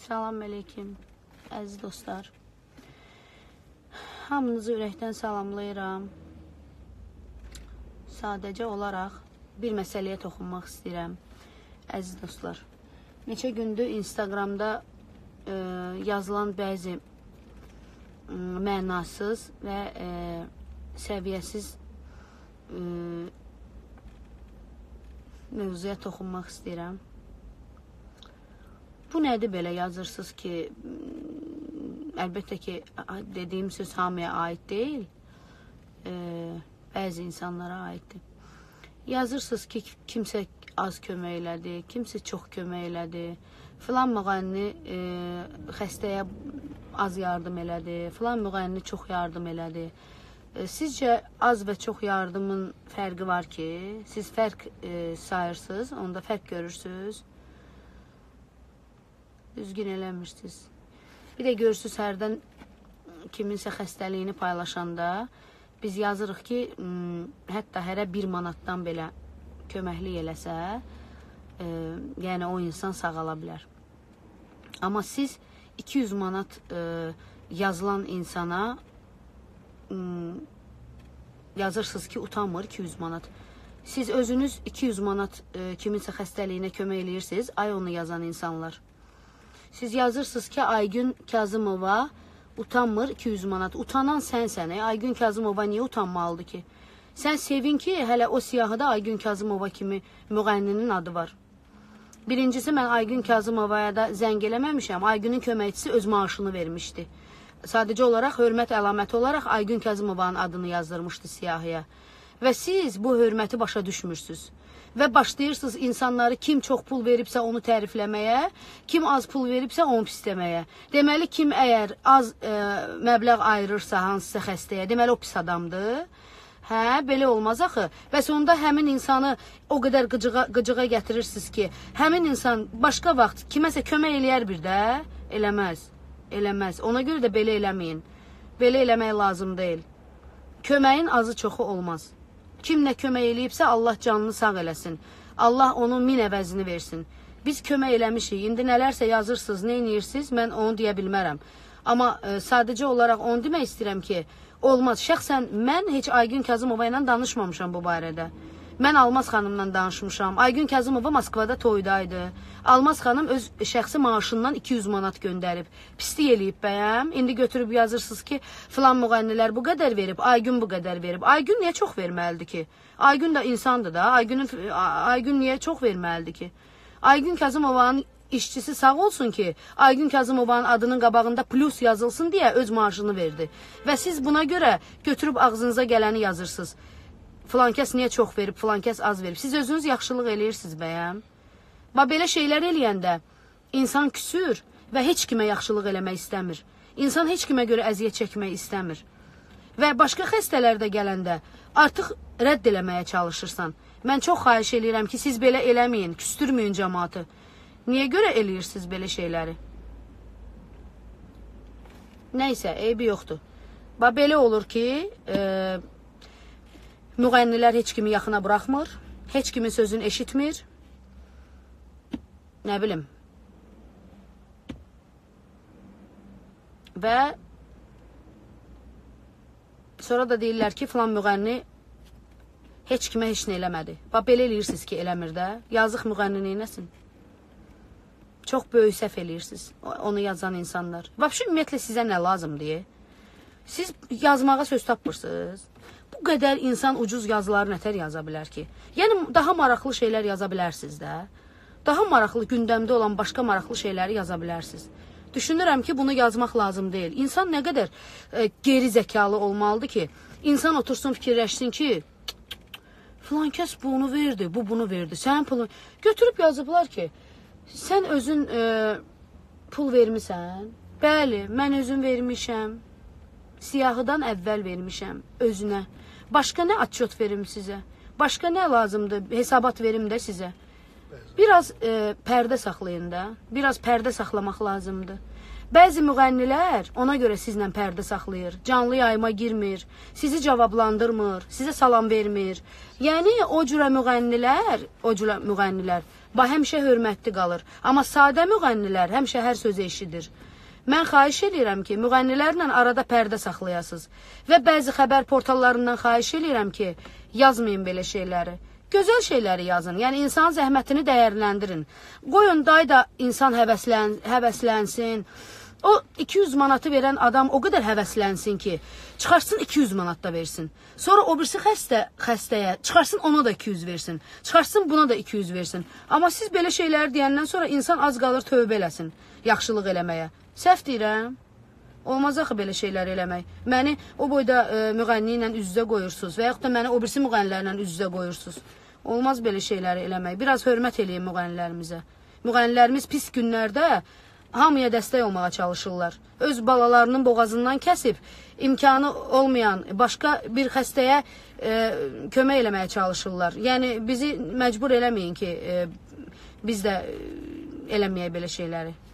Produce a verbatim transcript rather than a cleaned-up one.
Salam əleykum, əziz dostlar. Hamınızı ürəkdən salamlayıram. Sadəcə olaraq bir məsələyə toxunmaq istəyirəm, əziz dostlar. Neçə gündür Instagramda e, yazılan bəzi e, mənasız və e, səviyyəsiz e, mövzuya toxunmaq istəyirəm. Bu nədir belə yazırsınız ki, əlbəttə ki, dediyim söz hamıya aid deyil, e, bəzi insanlara aiddir. Yazırsınız ki, kimsə az kömək elədi, kimsə çox kömək elədi, filan müğənni e, xəstəyə az yardım elədi, filan müğənni çox yardım elədi. E, sizcə az və çox yardımın fərqi var ki, siz fərq e, sayırsınız, onda fərq görürsünüz. Düzgün eləmirsiniz. Bir də görürsünüz, hərdən kiminsə xəstəliyini paylaşanda biz yazırıq ki, hətta hərə bir manatdan belə köməklik eləsə, e, yəni o insan sağala bilər. Amma siz iki yüz manat e, yazılan insana e, yazırsınız ki, utanmır iki yüz manat. Siz özünüz iki yüz manat e, kiminsə xəstəliyinə kömək eləyirsiniz, ay onu yazan insanlar. Siz yazırsınız ki, Aygün Kazımova utanmır iki yüz manat. Utanan sənsən. E? Aygün Kazımova niyə utanmalıdır ki? Sən sevin ki, hələ o siyahıda Aygün Kazımova kimi müğənninin adı var. Birincisi, mən Aygün Kazımovaya da zəng eləməmişəm. Aygünün köməkçisi öz maaşını vermişdi. Sadəcə olaraq, hörmət əlaməti olaraq Aygün Kazımovanın adını yazdırmışdı siyahıya. Və siz bu hörməti başa düşmürsünüz. Və başlayırsınız insanları kim çox pul veribsə onu tərifləməyə, kim az pul veribsə onu pisləməyə. Deməli, kim əgər az e, məbləğ ayırırsa hansısa xəstəyə, deməli o pis adamdır. Hə, belə olmaz axı. Və sonunda həmin insanı o qədər qıcığa, qıcığa gətirirsiniz ki, həmin insan başqa vaxt kiməsə kömək eləyər bir də, eləməz, eləməz. Ona görə də belə eləməyin. Belə eləmək lazım deyil. Köməyin azı çoxu olmaz. Kim nə kömək eləyibsə, Allah canını sağ eləsin. Allah onun min əvəzini versin. Biz kömək eləmişik. İndi nələrsə yazırsınız, nə eləyirsiniz, mən onu deyə bilmərəm. Amma e, sadəcə olaraq onu demək istəyirəm ki, olmaz. Şəxsən mən heç Aygün Kazımova ilə danışmamışam bu barədə. Mən Almaz xanımla danışmışam. Aygün Kazımova Moskvada toydaydı. Almaz xanım öz şəxsi maaşından iki yüz manat göndərib. Pislik eləyib bəyəm. İndi götürüb yazırsınız ki, filan müğənnilər bu qədər verib, Aygün bu qədər verib. Aygün niyə çox verməlidir ki? Aygün də insandır da. Aygünün, Aygün niyə çox verməlidir ki? Aygün Kazımovanın işçisi sağ olsun ki, Aygün Kazımovanın adının qabağında plus yazılsın deyə öz maaşını verdi. Və siz buna görə götürüb ağzınıza gələni yazırsınız. Filan kəs niyə çox verib, filan kəs az verib. Siz özünüz yaxşılıq eləyirsiniz bəyəm. Bax, belə şeylər eləyəndə insan küsür və heç kimə yaxşılıq eləmək istəmir. İnsan heç kimə görə əziyyət çəkmək istəmir. Və başqa xəstələrdə gələndə artıq rədd eləməyə çalışırsan. Mən çox xahiş eləyirəm ki, siz belə eləməyin, küstürməyin cəmaatı. Niyə görə eləyirsiniz belə şeyləri? Nəysə, eybi yoxdur. Bax, belə olur ki, e, müğənnilər heç kimi yaxına buraxmır, heç kimin sözünü eşitmir. Nə bilim. Və sonra da deyirlər ki, filan müğənni heç kimə heç nə eləmədi. Bax, belə eləyirsiniz ki, eləmir də. Yazıq müğənni neynəsin? Çox böyük səhv eləyirsiniz, onu yazan insanlar. Vəbşi, ümumiyyətlə, sizə nə lazım deyə? Siz yazmağa söz tapmırsınız. Bu qədər insan ucuz yazıları nətər yaza bilər ki? Yəni, daha maraqlı şeylər yaza bilərsiniz də. Daha maraqlı, gündəmdə olan başqa maraqlı şeyləri yaza bilərsiniz. Düşünürəm ki, bunu yazmaq lazım deyil. İnsan nə qədər e, geri zəkalı olmalıdır ki, insan otursun, fikirləşsin ki, filan kəs bunu verdi, bu bunu verdi, sən pulun... Götürüb yazıblar ki, sən özün e, pul vermisən? Bəli, mən özüm vermişəm. Siyahıdan əvvəl vermişəm özünə. Başqa nə atçot verim sizə? Başqa nə lazımdır? Hesabat verim də sizə. Biraz e, pərdə saxlayın da. Biraz pərdə saxlamaq lazımdır. Bəzi müğənnilər ona görə sizlə pərdə saxlayır. Canlı yayıma girmir. Sizi cavablandırmır. Sizə salam vermir. Yəni o cürə müğənnilər, o cürə müğənnilər ba həmişə hörmətli qalır. Amma sadə müğənnilər həmişə hər sözü eşidir. Mən xahiş edirəm ki, müğənnilərlə arada pərdə saxlayasınız. Və bəzi xəbər portallarından xahiş edirəm ki, yazmayın belə şeyləri. Gözəl şeyləri yazın. Yəni, insan zəhmətini dəyərləndirin. Qoyun, day da insan həvəslən, həvəslənsin. O iki yüz manatı verən adam o qədər həvəslənsin ki, çıxarsın iki yüz manat da versin. Sonra o birisi xəstə, xəstəyə, çıxarsın ona da iki yüz versin. Çıxarsın buna da iki yüz versin. Amma siz belə şeyləri deyəndən sonra insan az qalır tövbə eləsin, yaxşılıq eləməyə. Səhv deyirəm. Olmaz axı belə şeylər eləmək. Məni o boyda e, müğənni ilə üz-üzə qoyursunuz və yaxud da məni o birisi müğənnilərlə üz-üzə qoyursunuz. Olmaz belə şeyləri eləmək. Biraz hörmət eləyin müğənnilərimizə. Müğənnilərimiz pis günlərdə hamıya dəstək olmağa çalışırlar. Öz balalarının boğazından kəsib, imkanı olmayan başqa bir xəstəyə e, kömək eləməyə çalışırlar. Yəni, bizi məcbur eləməyin ki, e, biz də e, eləməyək belə şeyləri.